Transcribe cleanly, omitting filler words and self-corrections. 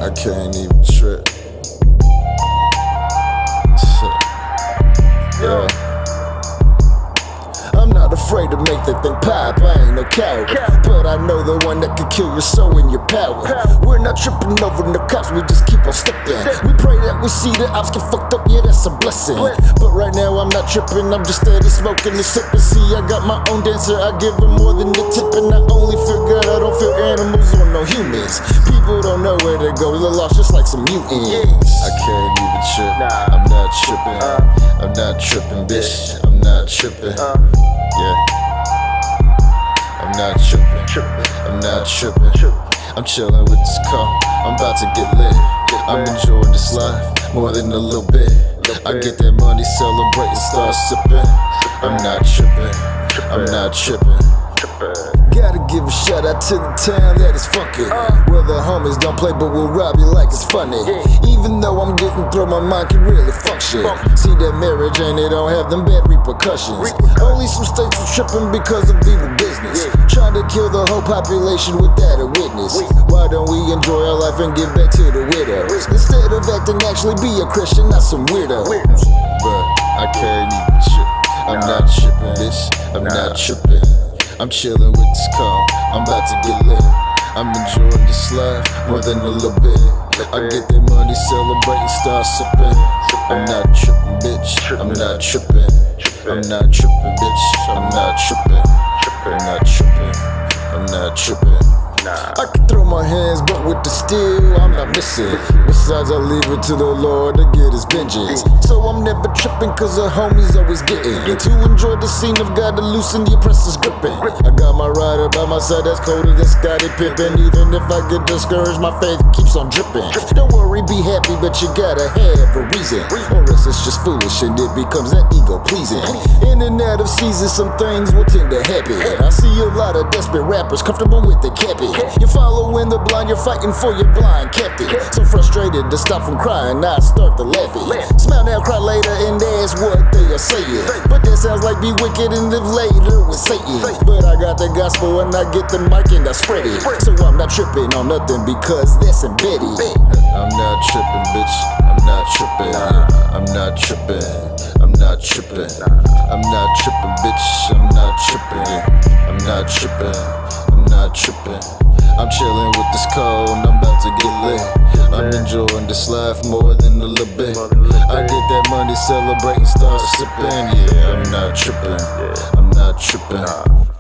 I can't even trip. Yeah. I'm not afraid to make that thing pop, I ain't no coward. But I know the one that can kill your soul and your power. We're not tripping over the cops, we just keep on stepping. We pray that we see the ops get fucked up, yeah, that's a blessing. But right now I'm not tripping, I'm just steady smoking and sipping. See, I got my own dancer, I give her more than the tip. And I only feel good, I don't feel animals or no humans. People don't know where to go, they're lost just like some mutants. I can't even trip, I'm not tripping. I'm not tripping, bitch, I'm not tripping. Yeah, I'm not tripping, I'm not tripping. I'm chillin' with this car, I'm about to get lit. I'm enjoying this life more than a little bit. I get that money, celebrate and start sipping. I'm not tripping, I'm not tripping. Gotta give a shout out to the town that is funky, where the homies don't play but will rob you like it's funny. Even though I'm getting through, my mind can really function. See that marriage and it don't have them bad repercussions. Only some states are tripping because of evil business, trying to kill the whole population without a witness. Why don't we enjoy our life and give back to the widows, instead of acting actually be a Christian, not some weirdo. But I can't even trip, I'm not tripping, bitch, I'm not tripping. I'm chillin' with this car, I'm about to get lit. I'm enjoying this life more than a little bit. I get that money, celebrate and start sipping. I'm not trippin', bitch, I'm not trippin'. I'm not trippin', bitch, I'm not trippin'. I'm not trippin', I'm not trippin'. I can throw my hands, but with the steel, I'm not missing. Besides, I leave it to the Lord to get his vengeance. So I'm never tripping, cause the homies always getting. And to enjoy the scene of God to loosen the oppressor's gripping. I got my rider by my side that's colder than Scottie Pippen. Even if I get discouraged, my faith keeps on dripping. Don't worry, be happy, but you gotta have a reason, or else it's just foolish and it becomes that ego pleasing. In and out of season, some things will tend to happen. I see a lot of desperate rappers comfortable with the capping. You're following the blind, you're fighting for your blind captain. So frustrated to stop from crying, I start to laughing. Smile now, cry later, and that's what they are saying. But that sounds like be wicked and live later with Satan. But I got the gospel and I get the mic and I spread it. So I'm not tripping on nothing because that's embedded. I'm not tripping, bitch, I'm not tripping. I'm not tripping, I'm not tripping. I'm not tripping, bitch, I'm not tripping. I'm not tripping, I'm not tripping. I'm chillin' with this cold, I'm about to get lit. I'm enjoying this life more than a little bit. I get that money, celebrate and start sipping. Yeah, I'm not tripping, I'm not tripping.